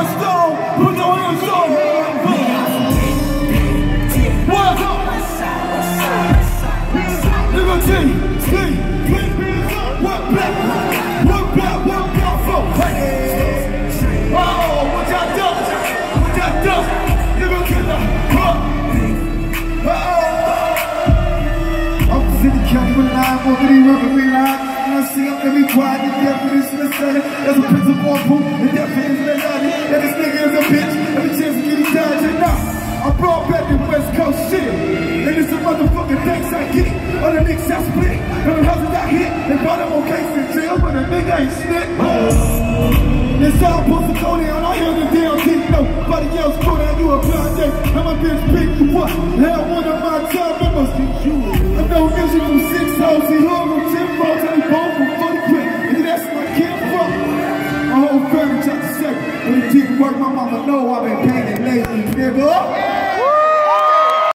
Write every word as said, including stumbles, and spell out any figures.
one stone, put your hands on. What? Liberty, see, what black, what black, what black folk? Oh, what y'all done? What y'all done? Liberty, huh? Oh, I'm sitting counting with nine, over the river, we line. And I see I'm gonna be quiet, the definition of study. There's a principle of proof, the definition of study. That this nigga is a bitch, every chance to get his time, you know. I brought back the West Coast shit. And it's the motherfucking thanks I get. All the niggas I split, and the houses I hit. They brought them on case in jail, but the nigga ain't snitch. This all supposed to go down, I hear the damn thing, nobody else go down, you a blind day. I'm a bitch, pick you up. Hell, one of my time members, you. I know music from six hoes, he hung on ten rows, and he both from fuck quick. And that's my kid from. My whole family tried to say, when it didn't work, my mama know I've been painted lately, nigga.